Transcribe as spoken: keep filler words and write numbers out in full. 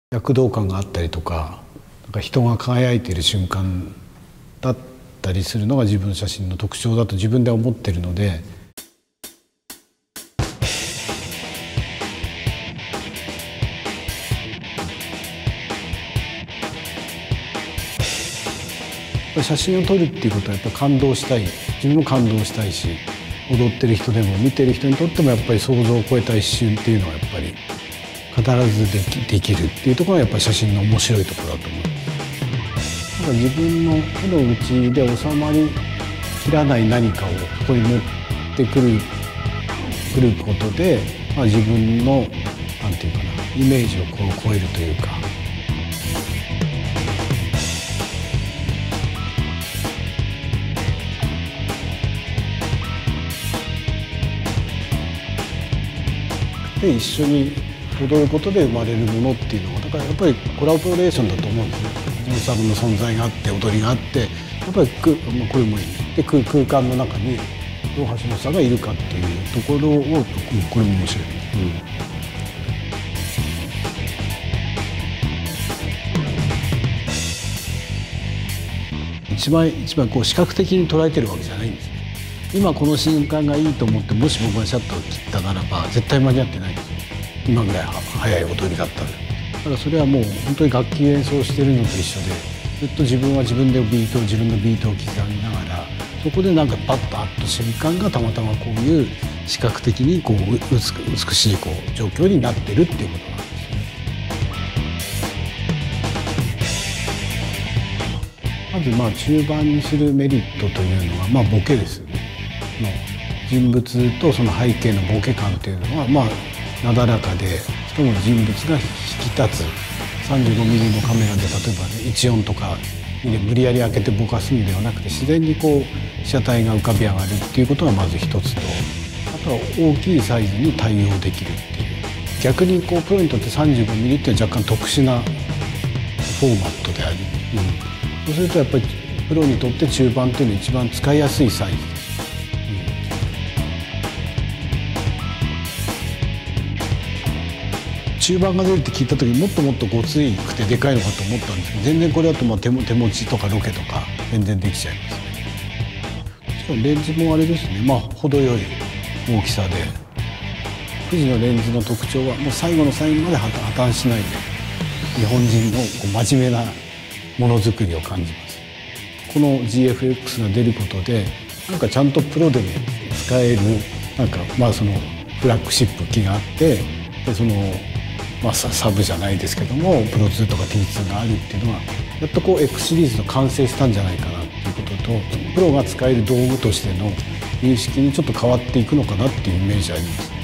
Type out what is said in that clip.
躍動感があったりとか、なんか人が輝いている瞬間だったりするのが自分の写真の特徴だと自分では思ってるので、写真を撮るっていうことはやっぱ感動したい、自分も感動したいし、踊ってる人でも見てる人にとってもやっぱり想像を超えた一瞬っていうのはやっぱり必ずでき、できるっていうところがやっぱり写真の面白いところだと思います。だから自分の手の内で収まりきらない何かをそこに持ってくるくることで、まあ、自分のなんていうかな、イメージをこう超えるというか。で一緒に踊ることで生まれるものっていうのは、だからやっぱりコラボレーションだと思うんですね。ジョン・サムの存在があって踊りがあって、やっぱりく、まあ、これもいいで 空, 空間の中にどう橋本さんがいるかっていうところを、うん、これも面白い、うん、一番一番こう視覚的に捉えてるわけじゃないんですね。今この瞬間がいいと思って、もし僕がシャッターを切ったならば絶対間に合ってないんですよ。今ぐらい速い踊りだったら。だからそれはもう本当に楽器演奏してるのと一緒で、ずっと自分は自分でビートを自分のビートを刻みながら、そこでなんかパッとあった瞬間がたまたまこういう視覚的にこう美しいこう状況になってるっていうことなんですね。まずまあ中盤にするメリットというのはまあボケですよね。の人物とその背景のボケ感っていうのはまあなだらかで、しかも人物が引き立つ。さんじゅうごミリのカメラで例えばねいち音とかに無理やり開けてぼかすんではなくて、自然にこう被写体が浮かび上がるっていうことがまず一つと、あとは大きいサイズに対応できるっていう。逆にこうプロにとってさんじゅうごミリっていうのは若干特殊なフォーマットであり、うん、そうするとやっぱりプロにとって中盤っていうのは一番使いやすいサイズ。中盤が出るって聞いた時にもっともっとごついくてでかいのかと思ったんですけど、全然これだとまあ 手, も手持ちとかロケとか全然できちゃいますね。しかもレンズもあれですね、まあ程よい大きさで、富士のレンズの特徴はもう最後の最後まで破綻しないで、日本人のこう真面目なものづくりを感じます。この ジーエフエックス が出ることでなんかちゃんとプロでも使える、なんかまあそのフラッグシップ機があって、でそのまあ、サブじゃないですけどもプロツーとか ティーツー があるっていうのはやっとこう X シリーズの完成したんじゃないかなっていうことと、プロが使える道具としての認識にちょっと変わっていくのかなっていうイメージあります。